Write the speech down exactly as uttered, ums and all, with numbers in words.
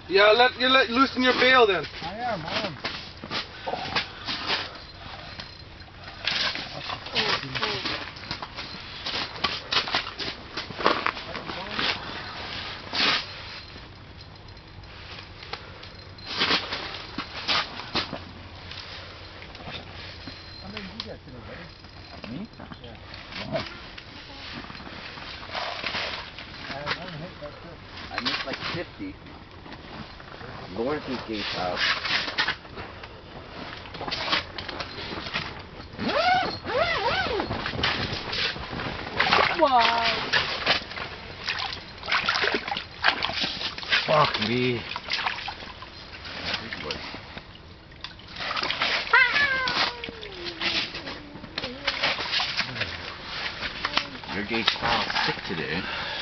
Yeah, let you let loosen your bail then. I am, I am. How many did you get today, buddy? Me? Yeah. What? I had one hit, that's it. I missed like fifty. Lawrence's gatehouse. Wow. Fuck me. Big boy. Your gatehouse sick today.